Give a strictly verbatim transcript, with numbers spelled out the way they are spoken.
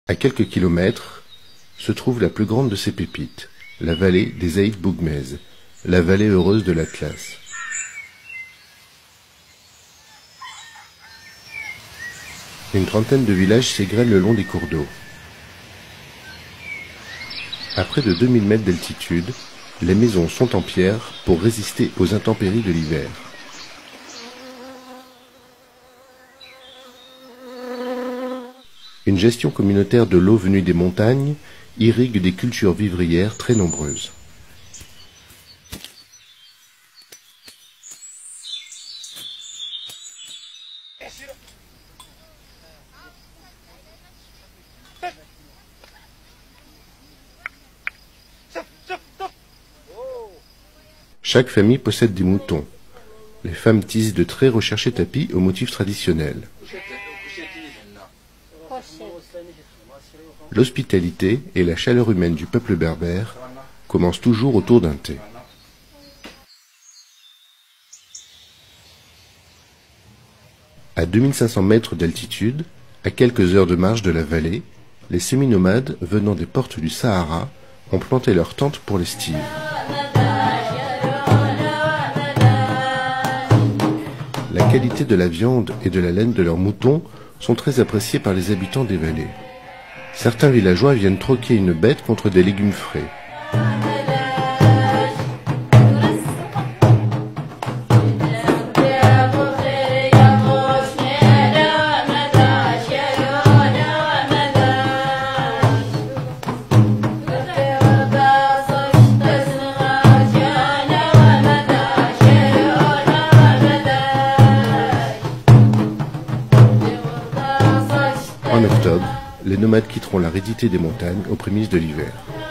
À quelques kilomètres se trouve la plus grande de ces pépites, la vallée des Aït Bougmez, la vallée heureuse de l'Atlas. Une trentaine de villages s'égrènent le long des cours d'eau. À près de deux mille mètres d'altitude, les maisons sont en pierre pour résister aux intempéries de l'hiver. Une gestion communautaire de l'eau venue des montagnes irrigue des cultures vivrières très nombreuses. Chaque famille possède des moutons. Les femmes tissent de très recherchés tapis aux motifs traditionnels. L'hospitalité et la chaleur humaine du peuple berbère commencent toujours autour d'un thé. À deux mille cinq cents mètres d'altitude, à quelques heures de marche de la vallée, les sémi-nomades venant des portes du Sahara ont planté leurs tentes pour l'estive. La qualité de la viande et de la laine de leurs moutons sont très appréciées par les habitants des vallées. Certains villageois viennent troquer une bête contre des légumes frais. En octobre, les nomades quitteront l'aridité des montagnes aux prémices de l'hiver.